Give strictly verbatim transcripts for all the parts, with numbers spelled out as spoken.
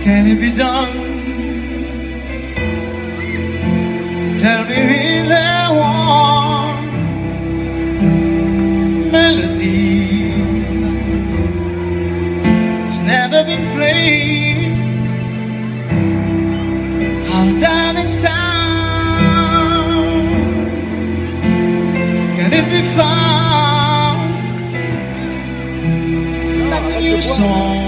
Can it be done? Tell me, is there one melody that's never been played? How does it sound? Can it be found? Like a new song,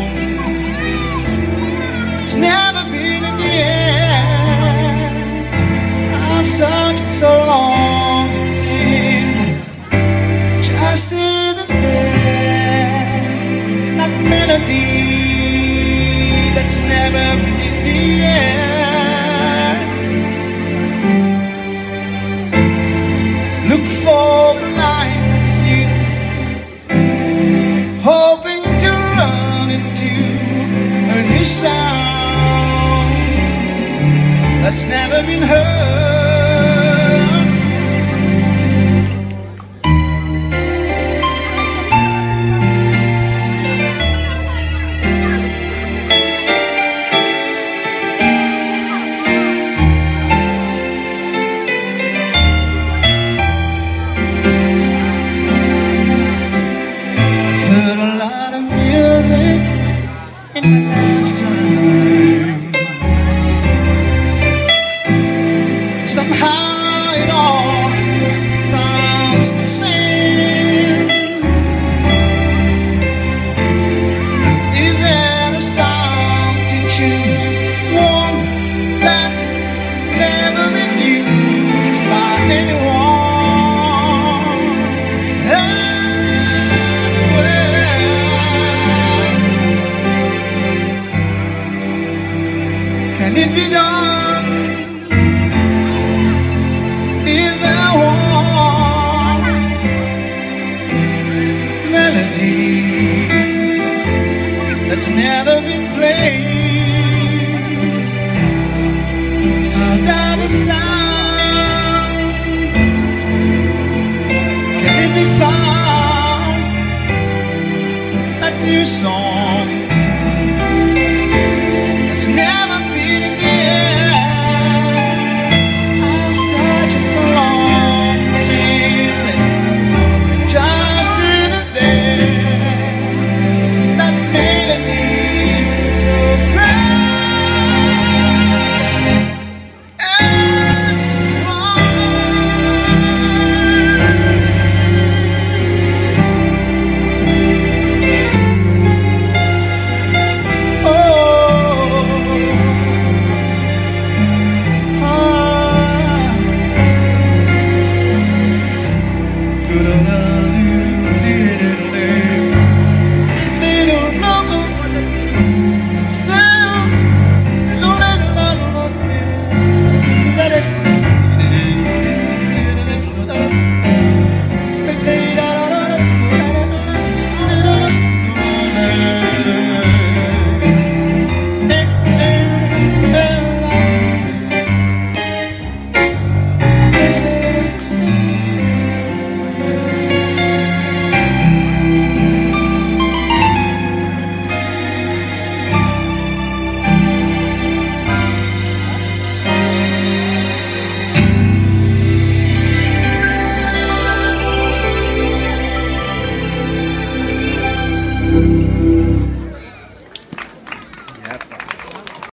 it's never been in the air. I've searched so long, it seems just isn't there. That melody that's never been in the air. Look for the line that's new, hoping to run into a new sound that's never been heard. I've heard a lot of music in my lifetime. Somehow it all sounds the same. Is there a sound to choose? One that's never been used by anyone anywhere. Can it be done? Is there one melody that's never been played? How does it sound? Can it be found? That new song